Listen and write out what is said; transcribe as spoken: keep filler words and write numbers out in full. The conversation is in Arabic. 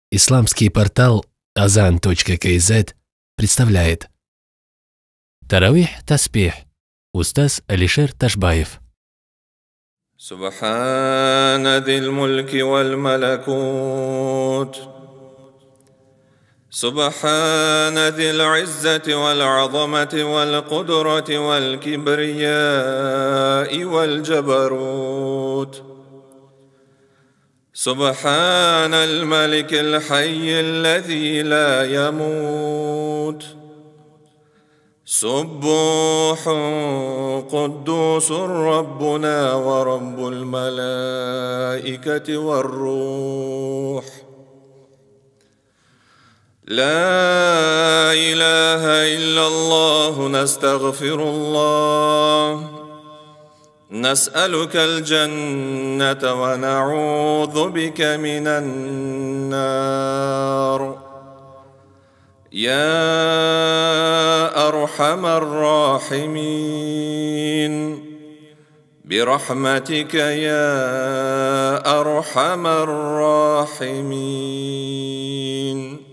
Исламский портал азан точка кей зет представляет Таравих Таспих. Устаз Алишер Ташбаев. سبحان ذي الملك والملكوت سبحان ذي العزة والعظمة والقدرة والكبرياء والجبروت سبحان الملك الحي الذي لا يموت سبوح قدوس ربنا ورب الملائكة والروح لا إله إلا الله نستغفر الله نسألك الجنة ونعوذ بك من النار يا أرحم الراحمين برحمتك يا أرحم الراحمين.